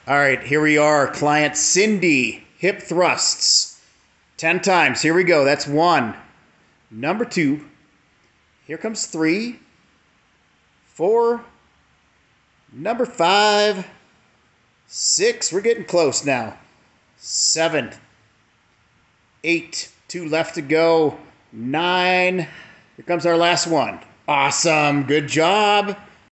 All right, here we are. Client Cyndi, hip thrusts. 10 times. Here we go. That's 1. Number 2. Here comes 3. 4. Number 5. 6. We're getting close now. 7. 8. 2 left to go. 9. Here comes our last one. Awesome. Good job.